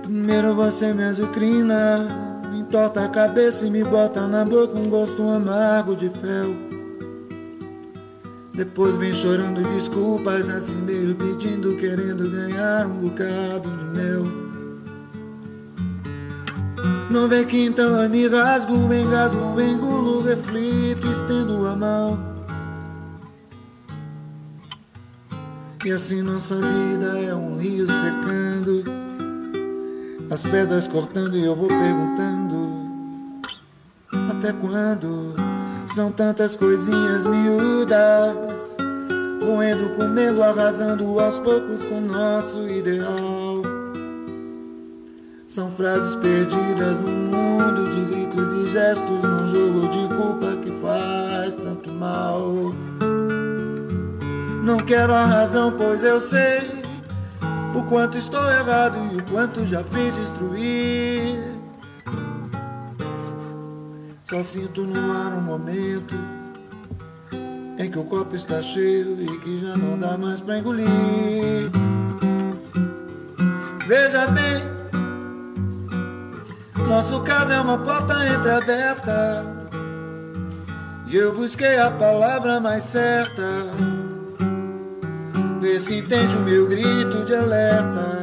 Primeiro você me azucrina, me entorta a cabeça e me bota na boca um gosto amargo de fel. Depois vem chorando desculpas, assim meio pedindo, querendo ganhar um bocado de mel. Não vê que então eu me rasgo, engasgo, engulo, reflito, estendo a mão. E assim nossa vida é um rio secando, as pedras cortando e eu vou perguntando: até quando? São tantas coisinhas miúdas, roendo, comendo, arrasando aos poucos com nosso ideal. São frases perdidas no mundo de gritos e gestos, num jogo de culpa que faz tanto mal. Não quero a razão, pois eu sei o quanto estou errado e o quanto já fiz destruir. Só sinto no ar um momento em que o copo está cheio e que já não dá mais pra engolir. Veja bem, nosso caso é uma porta entreaberta e eu busquei a palavra mais certa. Vê se entende o meu grito de alerta.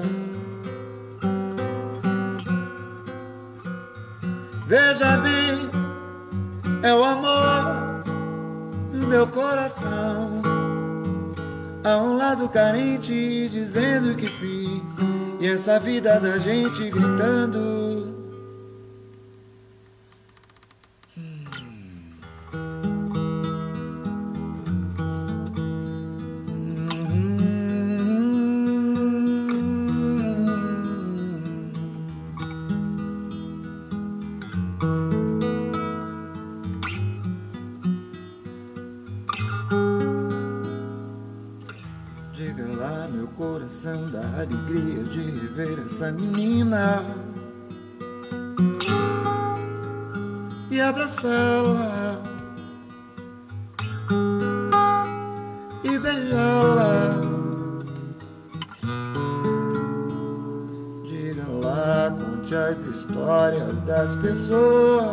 Veja bem, é o amor no meu coração. Há um lado carente dizendo que sim, e essa vida da gente gritando. Diga lá, meu coração, da alegria de rever essa menina e abraçá-la e beijá-la. Diga lá, conte as histórias das pessoas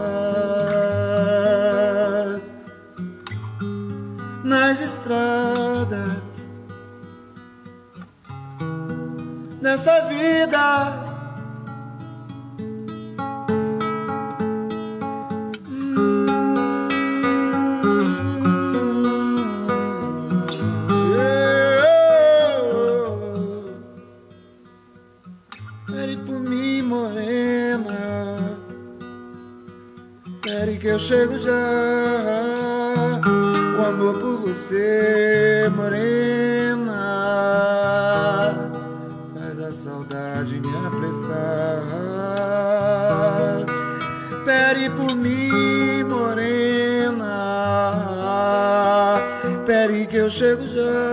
nas estradas nessa vida. Pere por mim, morena, pere que eu chego já. O amor por você, morena, a saudade me apressar. Pere por mim, morena, pere que eu chego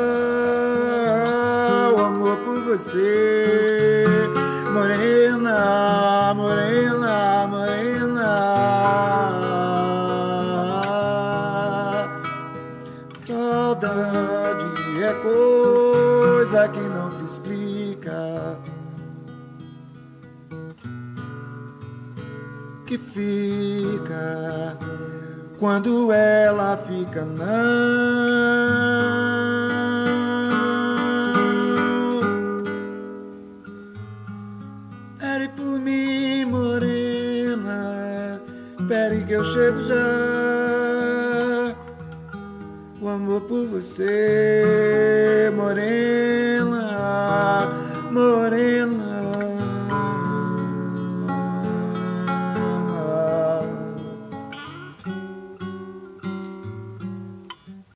já. O amor por você, morena, morena, morena. Saudade é coisa que não se explica, que fica quando ela fica não. Pere por mim, morena, pere que eu chego já. O amor por você, morena.